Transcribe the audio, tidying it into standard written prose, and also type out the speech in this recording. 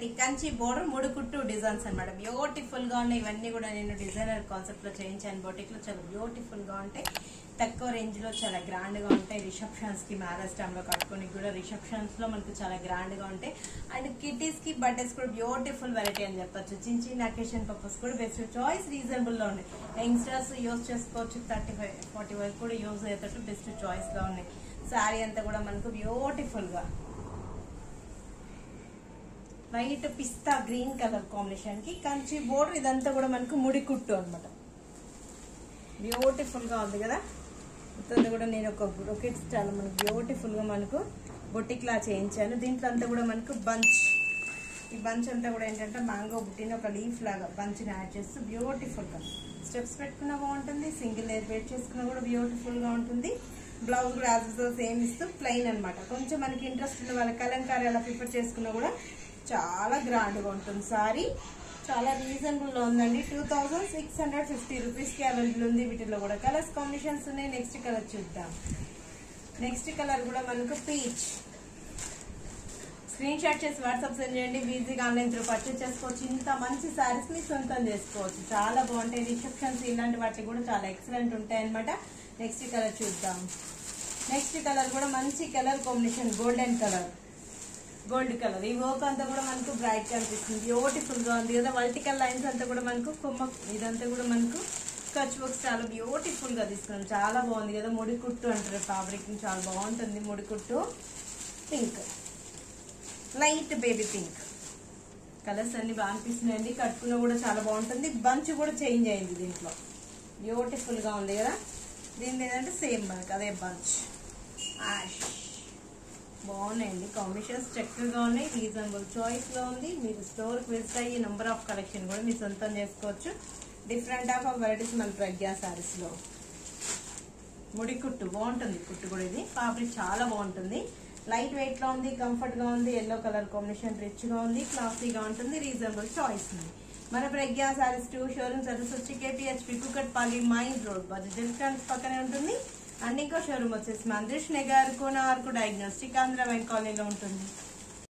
మనకి కంచి బోర్డర్ మూడు కుట్టు డిజైన్స్ అన్నమాట. బ్యూటిఫుల్ గా ఉన్నాయి. ఇవన్నీ కూడా నేను డిజైనర్ కాన్సెప్ట్ లో చేయించాను. బొటిక్ లో చాలా బ్యూటిఫుల్ గా ఉంటాయి. తక్కువ రేంజ్ లో చాలా గ్రాండ్ గా ఉంటాయి. రిసెప్షన్స్ కి మ్యారేజ్ టైమ్ లో కట్టుకోనికి కూడా రిసెప్షన్స్ లో మనకు చాలా గ్రాండ్ గా ఉంటాయి. అండ్ కిటీస్ కి బర్త్డేస్ కూడా బ్యూటిఫుల్ వెరైటీ అని చెప్పొచ్చు. చిన్న చిన్న అకేషన్ పర్పస్ కూడా బెస్ట్ చాయిస్, రీజనబుల్ లో ఉన్నాయి. యంగ్స్టర్స్ యూజ్ చేసుకోవచ్చు. 35-40 వరకు కూడా యూజ్ అయ్యేటట్టు బెస్ట్ చాయిస్ గా ఉన్నాయి. శారీ అంతా కూడా మనకు బ్యూటిఫుల్ గా white pista green colour combination కి కంచి బోర్డర్. ఇదంతా కూడా మనకు ముడి కుట్టు అనమాట. బ్యూటిఫుల్ గా ఉంది కదా. మొత్తం కూడా నేను ఒక బ్రోకెట్ స్టైల్ మనకు బ్యూటిఫుల్ గా మనకు బొటిక్ లా చేయించాను. దీంట్లో అంతా కూడా మనకు బంచ్, ఈ బంచ్ అంతా కూడా ఏంటంటే మ్యాంగో బుట్టిన ఒక లీఫ్ లాగా బంచ్ ని యాడ్ చేస్తూ బ్యూటిఫుల్ గా స్టెప్స్ పెట్టుకున్నా బాగుంటుంది. సింగిల్ లేయర్ వెయిట్ చేసుకున్నా కూడా బ్యూటిఫుల్ గా ఉంటుంది. బ్లౌజ్ కూడా యాజ్ సేమ్ ఇస్తూ ప్లెయిన్ అనమాట. కొంచెం మనకి ఇంట్రెస్ట్ ఉన్న వాళ్ళ కలంకారీ అలా ప్రిపేర్ చేసుకున్నా కూడా చాలా గ్రాండ్ గా ఉంటుంది. సారీ చాలా రీజనబుల్ లో ఉందండి. 2650 రూపీస్ కి అవైలబుల్ ఉంది. వీటిలో కూడా కలర్స్ కాంబినేషన్స్ ఉన్నాయి. నెక్స్ట్ కలర్ చూద్దాం. నెక్స్ట్ కలర్ కూడా మనకు పీచ్. స్క్రీన్ షాట్ చేసి వాట్సాప్ సెండ్ చేయండి. ఈజీగా ఆన్లైన్ త్రూ పర్చేస్ చేసుకోవచ్చు. ఇంత మంచి శారీస్ ని సొంతం చేసుకోవచ్చు. చాలా బాగుంటాయి. రిసెప్షన్స్ ఇలాంటి వాటికి కూడా చాలా ఎక్సలెంట్ ఉంటాయి అనమాట. నెక్స్ట్ కలర్ చూద్దాం. నెక్స్ట్ కలర్ కూడా మంచి colour combination, golden colour, gold colour. ఈ వర్క్ అంతా కూడా మనకు బ్రైట్ కనిపిస్తుంది. బ్యూటిఫుల్ గా ఉంది కదా. వర్టికల్ లైన్స్ అంతా కూడా మనకు కొమ్మ, ఇదంతా కూడా మనకు స్కచ్ వర్క్స్ చాలా బ్యూటిఫుల్ గా తీసుకున్నాం. చాలా బాగుంది కదా. ముడి కుట్టు అంటారు ఫ్యాబ్రిక్, చాలా బాగుంటుంది. ముడి కుట్టు pink, light baby pink colours అన్ని బాగా అనిపిస్తున్నాయండి. కట్టుకున్నా కూడా చాలా బాగుంటుంది. బంచ్ కూడా చేంజ్ అయింది దీంట్లో. బ్యూటిఫుల్ గా ఉంది కదా. దీని ఏంటంటే సేమ్ మనకు అదే బంచ్ యాష్. బాగున్నాయండి. కాంబినేషన్స్ చక్కగా ఉన్నాయి. రీజనబుల్ చాయిస్ లో ఉంది. మీరు స్టోర్ కి విజిట్ అయ్యి నెంబర్ ఆఫ్ కలెక్షన్ కూడా మీరు సొంతం చేసుకోవచ్చు. డిఫరెంట్ ఆఫ్ వెరైటీస్ మన ప్రజ్ఞా సారీస్ లో. ముడి కుట్టు బాగుంటుంది. కుట్టు కూడా ఇది ఫ్యాబ్రిక్ చాలా బాగుంటుంది. లైట్ వెయిట్ లో ఉంది. కంఫర్ట్ గా ఉంది. ఎల్లో కలర్ కాంబినేషన్ రిచ్ గా ఉంది. క్లాసీగా ఉంటుంది. రీజనబుల్ చాయిస్ ఉంది. మన ప్రజ్ఞా సారీస్ 2 షోరూమ్స్ అడ్రస్ వచ్చి KPHP Kukatpally main road Bajaj పక్కనే ఉంటుంది. అండ్ ఇంకో షోరూమ్ వచ్చేసి మందిష్ నగర్ కోనార్కు డయాగ్నోస్టిక్ ఆంధ్ర బ్యాంక్ కాలనీలో ఉంటుంది.